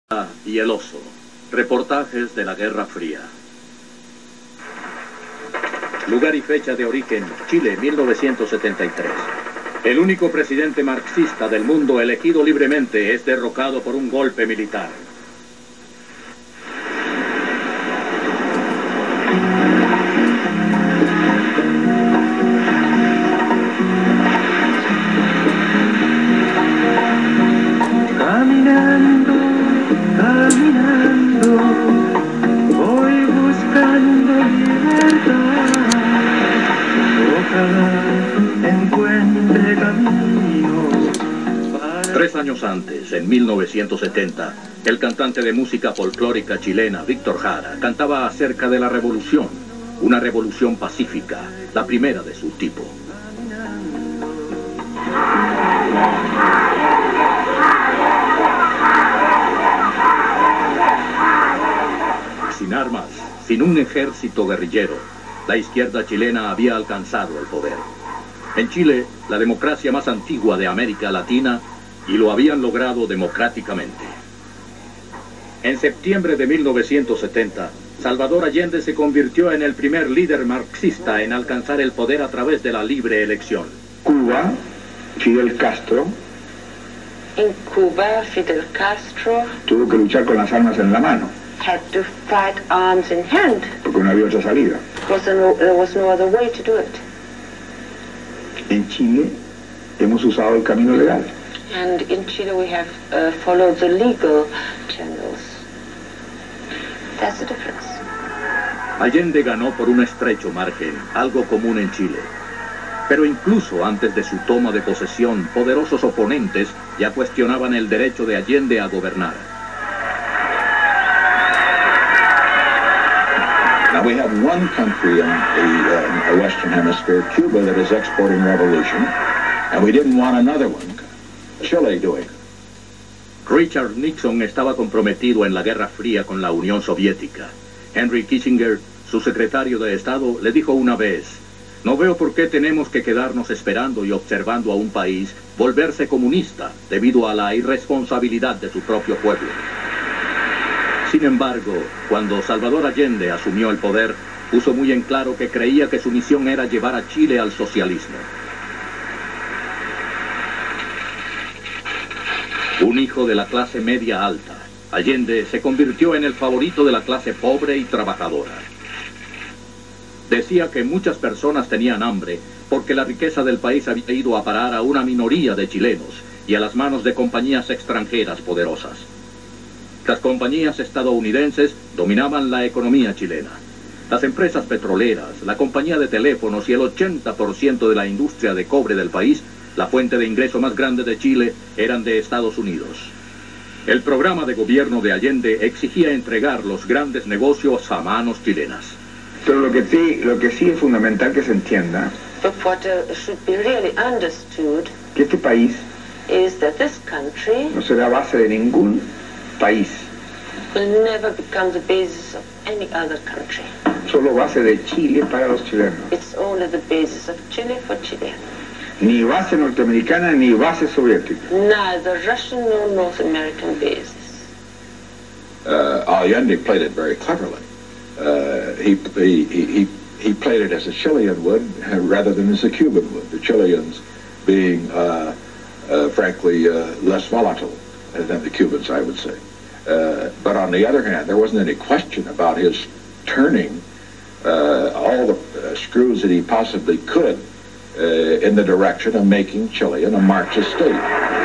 Y el oso. Reportajes de la Guerra Fría. Lugar y fecha de origen: Chile, 1973. El único presidente marxista del mundo elegido libremente es derrocado por un golpe militar. Caminando, voy buscando libertad. Ojalá encuentre caminos. 3 años antes, en 1970, el cantante de música folclórica chilena, Víctor Jara, cantaba acerca de la revolución, una revolución pacífica, la primera de su tipo. Sin armas, sin un ejército guerrillero, la izquierda chilena había alcanzado el poder. En Chile, la democracia más antigua de América Latina, y lo habían logrado democráticamente. En septiembre de 1970, Salvador Allende se convirtió en el primer líder marxista en alcanzar el poder a través de la libre elección. Cuba, Fidel Castro. In Cuba, Fidel Castro Tuvo que luchar con las armas en la mano, had to fight arms in hand porque no había otra salida. because there was no other way to do it. En Chile hemos usado el camino legal. And in Chile we have followed the legal channels. That's the difference. Allende ganó por un estrecho margen, algo común en Chile. Pero incluso antes de su toma de posesión, poderosos oponentes ya cuestionaban el derecho de Allende a gobernar. Now we have one country in the Western Hemisphere, Cuba, that is exporting revolution, and we didn't want another one, Chile, doing it. Richard Nixon estaba comprometido en la Guerra Fría con la Unión Soviética. Henry Kissinger, su secretario de Estado, le dijo una vez: "No veo por qué tenemos que quedarnos esperando y observando a un país volverse comunista debido a la irresponsabilidad de su propio pueblo". Sin embargo, cuando Salvador Allende asumió el poder, puso muy en claro que creía que su misión era llevar a Chile al socialismo. Un hijo de la clase media alta, Allende se convirtió en el favorito de la clase pobre y trabajadora. Decía que muchas personas tenían hambre porque la riqueza del país había ido a parar a una minoría de chilenos y a las manos de compañías extranjeras poderosas. Las compañías estadounidenses dominaban la economía chilena. Las empresas petroleras, la compañía de teléfonos y el 80% de la industria de cobre del país, la fuente de ingreso más grande de Chile, eran de Estados Unidos. El programa de gobierno de Allende exigía entregar los grandes negocios a manos chilenas. Pero lo que sí es fundamental que se entienda, But what should be really understood que este país is that this country no será base de ningún país, will never become the basis of any other country. solo base de Chile para los chilenos. It's only the basis of Chile for Chileans. Ni base norteamericana ni base soviética. Neither Russian nor North American basis. Allende played it very cleverly. He played it as a Chilean would rather than as a Cuban would. The Chileans being, frankly, less volatile than the Cubans, I would say. But on the other hand, there wasn't any question about his turning all the screws that he possibly could in the direction of making Chile a Marxist state.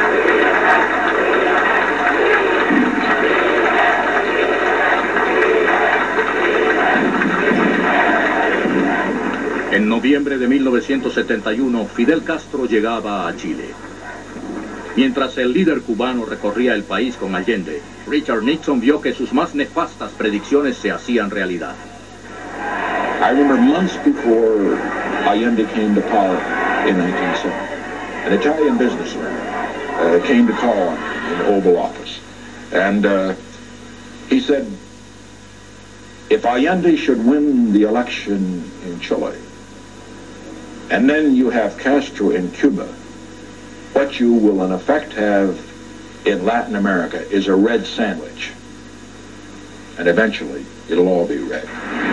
En noviembre de 1971, Fidel Castro llegaba a Chile. Mientras el líder cubano recorría el país con Allende, Richard Nixon vio que sus más nefastas predicciones se hacían realidad. I remember months before Allende came to power in 1970, an Italian businessman came to call on him in the Oval Office. And he said, if Allende should win the election in Chile, and then you have Castro in Cuba, what you will in effect have in Latin America is a red sandwich. And eventually, it'll all be red.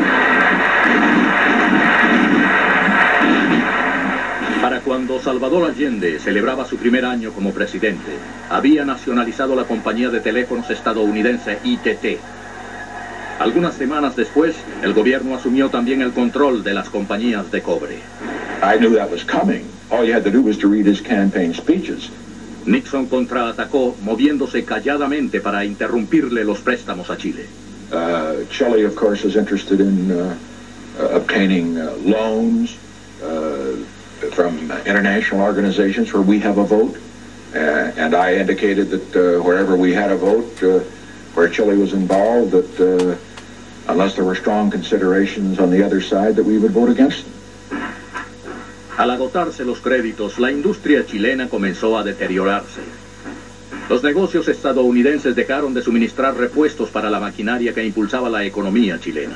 Para cuando Salvador Allende celebraba su primer año como presidente, había nacionalizado la compañía de teléfonos estadounidense ITT. Algunas semanas después, el gobierno asumió también el control de las compañías de cobre. I knew that was coming. All you had to do was to read his campaign speeches. Nixon contraatacó, moviéndose calladamente para interrumpirle los préstamos a Chile. Chile, of course, is interested in obtaining loans from international organizations where we have a vote. And I indicated that wherever we had a vote, where Chile was involved, that unless there were strong considerations on the other side, that we would vote against them. Al agotarse los créditos, la industria chilena comenzó a deteriorarse. Los negocios estadounidenses dejaron de suministrar repuestos para la maquinaria que impulsaba la economía chilena.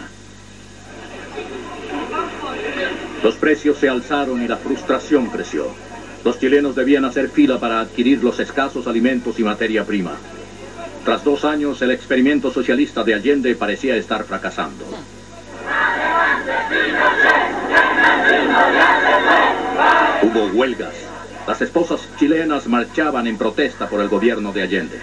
Los precios se alzaron y la frustración creció. Los chilenos debían hacer fila para adquirir los escasos alimentos y materia prima. Tras 2 años, el experimento socialista de Allende parecía estar fracasando. Hubo huelgas. Las esposas chilenas marchaban en protesta por el gobierno de Allende.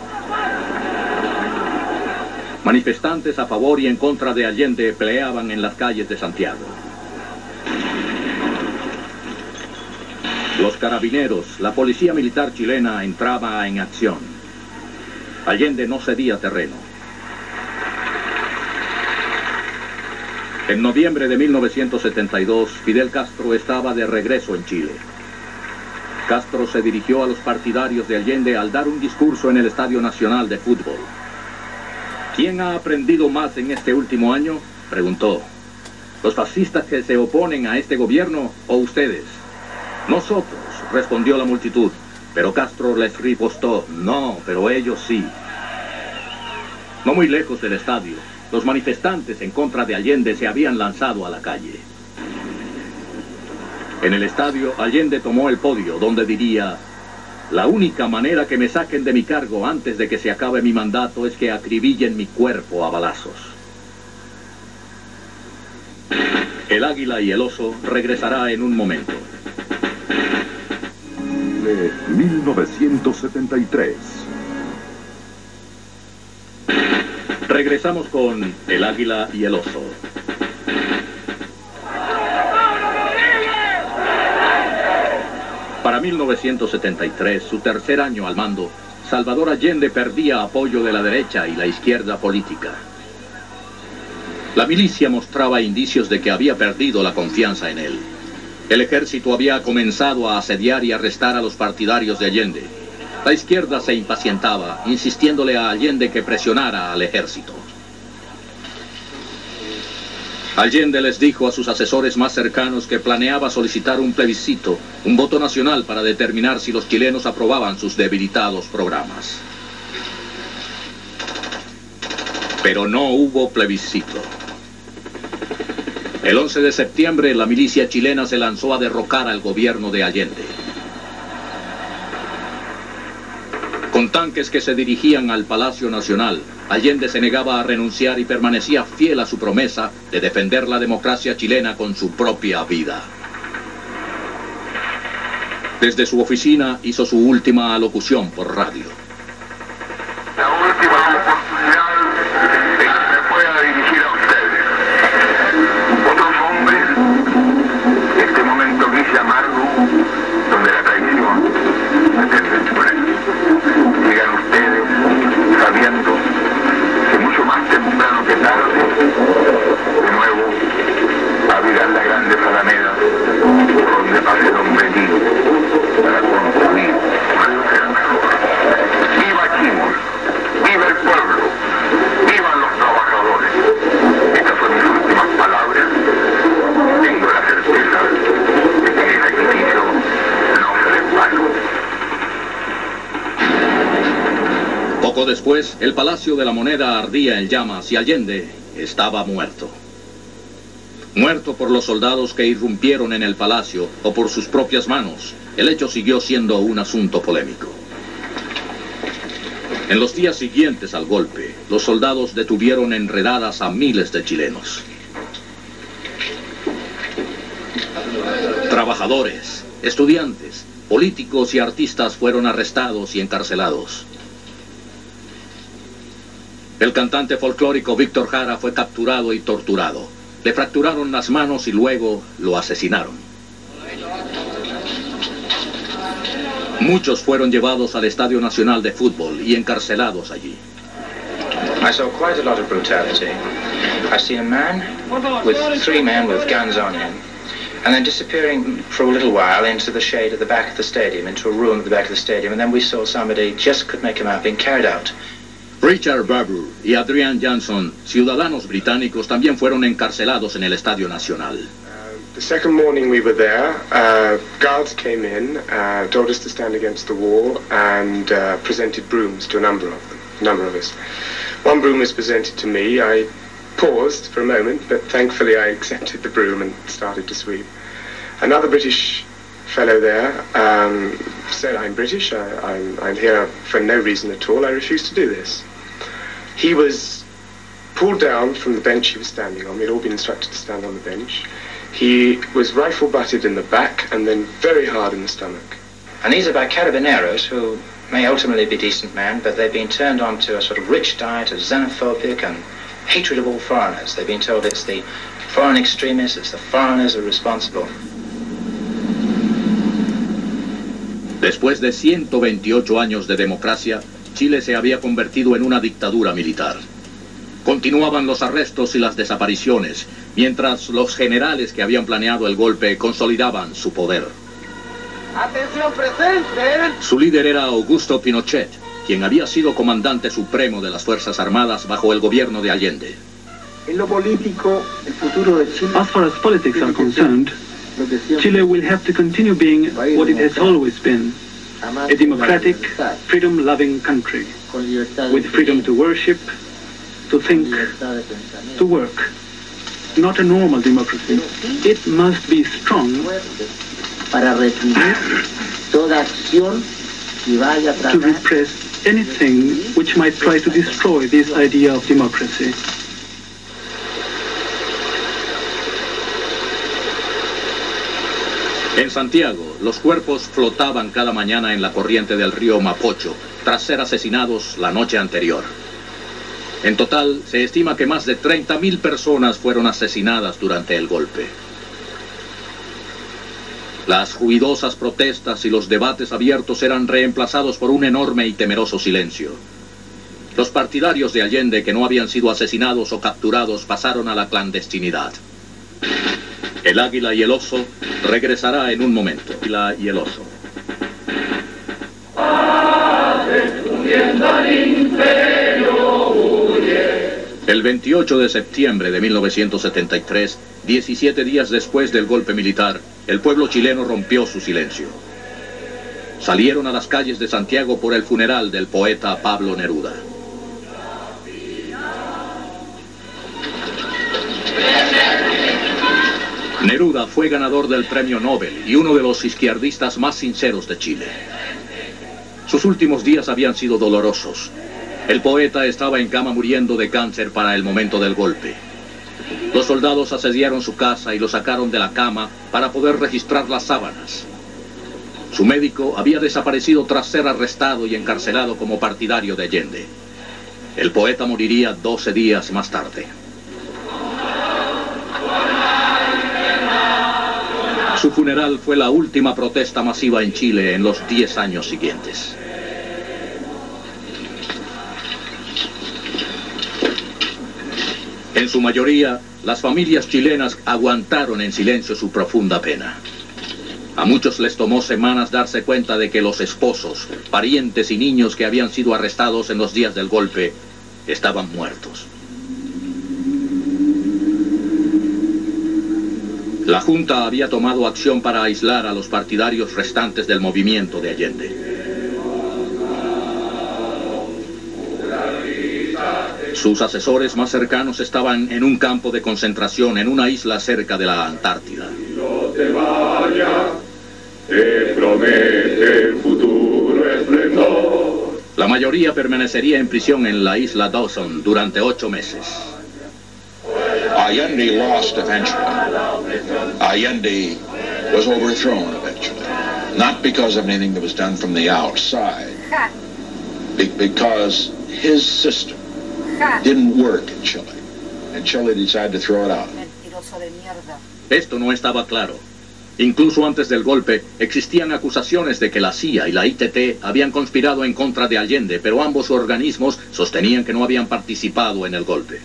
Manifestantes a favor y en contra de Allende peleaban en las calles de Santiago. Los carabineros, la policía militar chilena entraba en acción. Allende no cedía terreno. En noviembre de 1972, Fidel Castro estaba de regreso en Chile. Castro se dirigió a los partidarios de Allende al dar un discurso en el Estadio Nacional de Fútbol. ¿Quién ha aprendido más en este último año?, preguntó. ¿Los fascistas que se oponen a este gobierno o ustedes? Nosotros, respondió la multitud, pero Castro les ripostó, no, pero ellos sí. No muy lejos del estadio, los manifestantes en contra de Allende se habían lanzado a la calle. En el estadio, Allende tomó el podio, donde diría: la única manera que me saquen de mi cargo antes de que se acabe mi mandato es que acribillen mi cuerpo a balazos. El águila y el oso regresará en un momento. De 1973. Regresamos con El águila y el oso. Para 1973, su tercer año al mando, Salvador Allende perdía apoyo de la derecha y la izquierda política. La milicia mostraba indicios de que había perdido la confianza en él. El ejército había comenzado a asediar y arrestar a los partidarios de Allende. La izquierda se impacientaba, insistiéndole a Allende que presionara al ejército. Allende les dijo a sus asesores más cercanos que planeaba solicitar un plebiscito, un voto nacional para determinar si los chilenos aprobaban sus debilitados programas. Pero no hubo plebiscito. El 11 de septiembre, la milicia chilena se lanzó a derrocar al gobierno de Allende. Con tanques que se dirigían al Palacio Nacional, Allende se negaba a renunciar y permanecía fiel a su promesa de defender la democracia chilena con su propia vida. Desde su oficina hizo su última alocución por radio. La última oportunidad de que me pueda dirigir a ustedes. Otros hombres, este momento gris y amargo, donde la traición pretende exponer. Llegan ustedes sabiendo que mucho más temprano que tarde, de nuevo, abrirán las grandes alamedas por donde pase el hombre herido para construir una sociedad mejor. ¡Viva Chile! ¡Viva el pueblo! ¡Vivan los trabajadores! Estas son mis últimas palabras. Tengo la certeza de que el sacrificio no será en vano. Poco después, el Palacio de la Moneda ardía en llamas y Allende estaba muerto. Muerto por los soldados que irrumpieron en el palacio o por sus propias manos, el hecho siguió siendo un asunto polémico. En los días siguientes al golpe, los soldados detuvieron en redadas a miles de chilenos. Trabajadores, estudiantes, políticos y artistas fueron arrestados y encarcelados. El cantante folclórico Víctor Jara fue capturado y torturado. Le fracturaron las manos y luego lo asesinaron. Muchos fueron llevados al Estadio Nacional de Fútbol y encarcelados allí. I saw quite a lot of brutality. I see a man with 3 men with guns on him, and then disappearing for a little while into the shade at the back of the stadium, into a room at the back of the stadium, and then we saw somebody, just could make him out, being carried out. Richard Barbour y Adrian Johnson, ciudadanos británicos, también fueron encarcelados en el Estadio Nacional. The second morning we were there, guards came in, told us to stand against the wall, and presented brooms to a number of us. One broom was presented to me. I paused for a moment, but thankfully I accepted the broom and started to sweep. Another British fellow there said, "I'm British, I'm here for no reason at all, I refuse to do this." He was pulled down from the bench he was standing on. We'd all been instructed to stand on the bench. He was rifle-butted in the back and then very hard in the stomach. And these are by carabineros who may ultimately be decent men, but they've been turned on to a sort of rich diet of xenophobic and hatred of all foreigners. They've been told it's the foreign extremists, it's the foreigners who are responsible. Después de 128 años de democracia, Chile se había convertido en una dictadura militar. Continuaban los arrestos y las desapariciones, mientras los generales que habían planeado el golpe consolidaban su poder. ¡Atención presente! Su líder era Augusto Pinochet, quien había sido comandante supremo de las Fuerzas Armadas bajo el gobierno de Allende. En lo político, el futuro de Chile. As far as politics are concerned, Chile will have to continue being what it has always been, a democratic, freedom-loving country, with freedom to worship, to think, to work. Not a normal democracy. It must be strong to repress anything which might try to destroy this idea of democracy. En Santiago, los cuerpos flotaban cada mañana en la corriente del río Mapocho, tras ser asesinados la noche anterior. En total, se estima que más de 30.000 personas fueron asesinadas durante el golpe. Las ruidosas protestas y los debates abiertos eran reemplazados por un enorme y temeroso silencio. Los partidarios de Allende que no habían sido asesinados o capturados pasaron a la clandestinidad. El águila y el oso regresará en un momento. El águila y el oso. El 28 de septiembre de 1973, 17 días después del golpe militar, el pueblo chileno rompió su silencio. Salieron a las calles de Santiago por el funeral del poeta Pablo Neruda. Neruda fue ganador del Premio Nobel y uno de los izquierdistas más sinceros de Chile. Sus últimos días habían sido dolorosos. El poeta estaba en cama muriendo de cáncer para el momento del golpe. Los soldados asediaron su casa y lo sacaron de la cama para poder registrar las sábanas. Su médico había desaparecido tras ser arrestado y encarcelado como partidario de Allende. El poeta moriría 12 días más tarde. Su funeral fue la última protesta masiva en Chile en los 10 años siguientes. En su mayoría, las familias chilenas aguantaron en silencio su profunda pena. A muchos les tomó semanas darse cuenta de que los esposos, parientes y niños que habían sido arrestados en los días del golpe estaban muertos. La Junta había tomado acción para aislar a los partidarios restantes del movimiento de Allende. Sus asesores más cercanos estaban en un campo de concentración en una isla cerca de la Antártida. No te vayas, te promete el futuro esplendor. La mayoría permanecería en prisión en la isla Dawson durante 8 meses. Allende lost eventually. Allende was overthrown eventually. Not because of anything that was done from the outside, because his system didn't work in Chile, and Chile decided to throw it out. Esto no estaba claro. Incluso antes del golpe, existían acusaciones de que la CIA y la ITT habían conspirado en contra de Allende, pero ambos organismos sostenían que no habían participado en el golpe.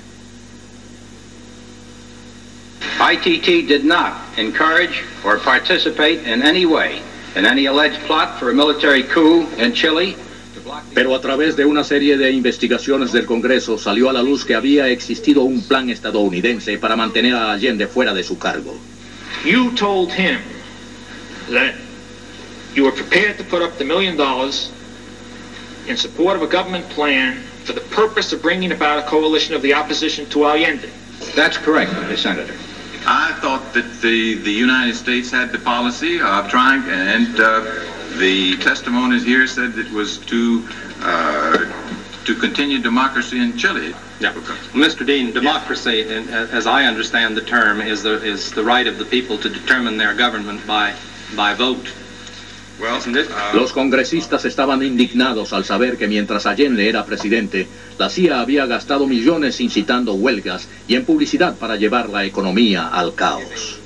ITT did not encourage or participate in any way in any alleged plot for a military coup in Chile. Pero a través de una serie de investigaciones del Congreso salió a la luz que había existido un plan estadounidense para mantener a Allende fuera de su cargo. You told him that you were prepared to put up the $1 million in support of a government plan for the purpose of bringing about a coalition of the opposition to Allende. That's correct, Senator. I thought that the United States had the policy of trying, and the testimonies here said it was to continue democracy in Chile. Yeah. Mr. Dean, democracy, as I understand the term, is the right of the people to determine their government by vote. Well, isn't it? Los congresistas estaban indignados al saber que mientras Allende era presidente, la CIA había gastado millones incitando huelgas y en publicidad para llevar la economía al caos.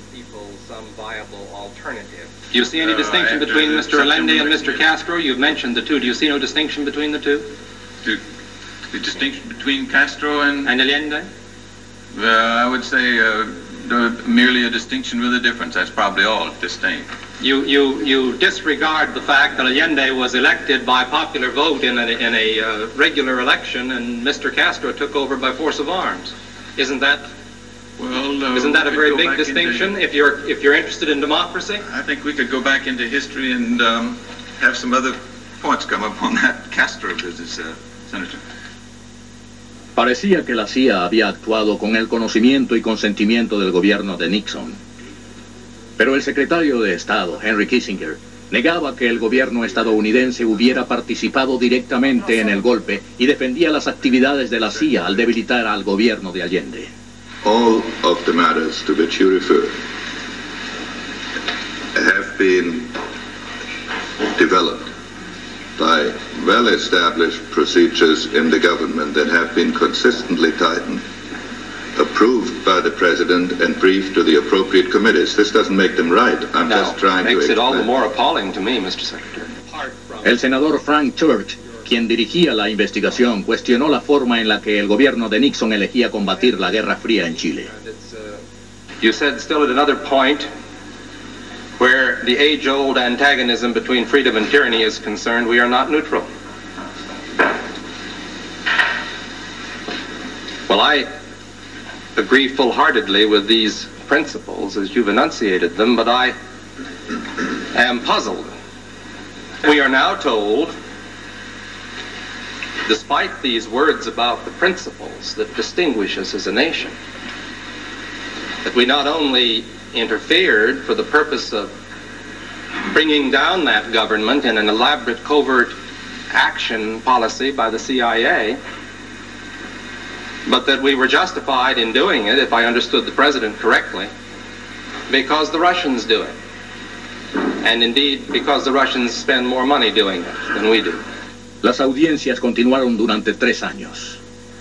Do you see any distinction between Mr. Allende and Mr. Castro? You've mentioned the two. Do you see no distinction between the two? The distinction between Castro and Allende? I would say merely a distinction with a difference. That's probably all. Disdain. You disregard the fact that Allende was elected by popular vote in a regular election, and Mr. Castro took over by force of arms. Isn't that a very big distinction? If you're interested in democracy, I think we could go back into history and have some other points come up on that Castro business, Senator. Parecía que la CIA había actuado con el conocimiento y consentimiento del gobierno de Nixon. Pero el secretario de Estado, Henry Kissinger, negaba que el gobierno estadounidense hubiera participado directamente en el golpe y defendía las actividades de la CIA al debilitar al gobierno de Allende. All of the matters to which you refer have been developed by well-established procedures in the government that have been consistently tightened, approved by the President and briefed to the appropriate committees. This doesn't make them right. I'm just trying to explain. Makes it all the more appalling to me, Mr. Secretary. El senador Frank Church, quien dirigía la investigación, cuestionó la forma en la que el gobierno de Nixon elegía combatir la Guerra Fría en Chile. You said still at another point where the age-old antagonism between freedom and tyranny is concerned, we are not neutral. Well, I agree full-heartedly with these principles as you've enunciated them, but I am puzzled. We are now told, despite these words about the principles that distinguish us as a nation, that we not only interfered for the purpose of bringing down that government in an elaborate covert action policy by the CIA, but that we were justified in doing it, if I understood the President correctly, because the Russians do it. And indeed, because the Russians spend more money doing it than we do. Las audiencias continuaron durante 3 años.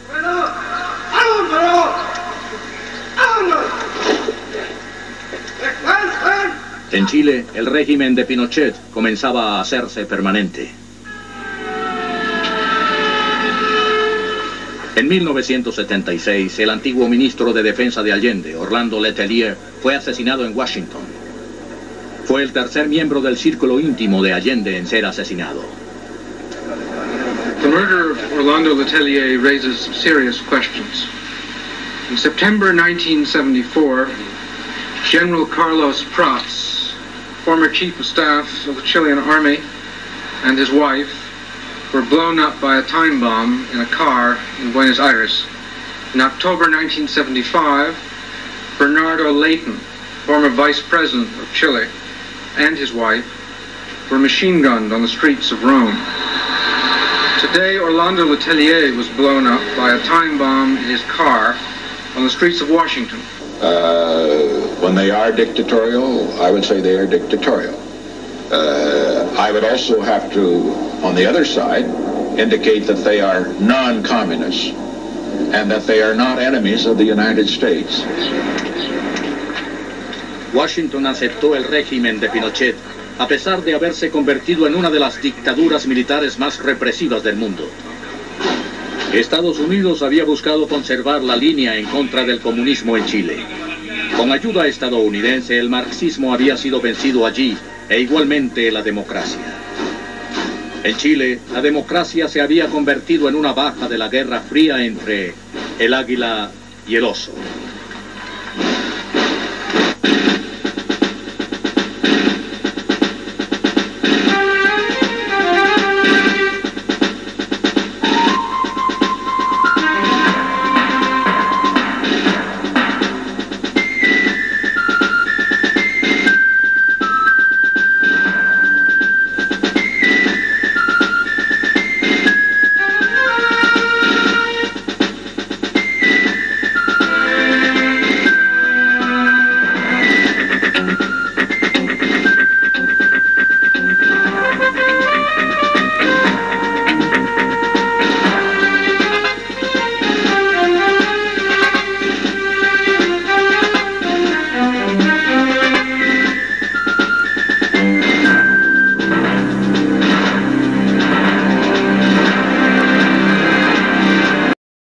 En Chile, el régimen de Pinochet comenzaba a hacerse permanente. En 1976, el antiguo ministro de Defensa de Allende, Orlando Letelier, fue asesinado en Washington. Fue el tercer miembro del círculo íntimo de Allende en ser asesinado. The murder of Orlando Letelier raises serious questions. In September 1974, General Carlos Prats, former chief of staff of the Chilean army, and his wife were blown up by a time bomb in a car in Buenos Aires. In October 1975, Bernardo Leighton, former vice president of Chile, and his wife were machine gunned on the streets of Rome. To The day Orlando Letelier was blown up by a time bomb in his car on the streets of Washington. When they are dictatorial, I would say they are dictatorial. I would also have to, on the other side, indicate that they are non-communist and that they are not enemies of the United States. Washington aceptó el régimen de Pinochet a pesar de haberse convertido en una de las dictaduras militares más represivas del mundo. Estados Unidos había buscado conservar la línea en contra del comunismo en Chile. Con ayuda estadounidense, el marxismo había sido vencido allí, e igualmente la democracia. En Chile, la democracia se había convertido en una baja de la Guerra Fría entre el águila y el oso.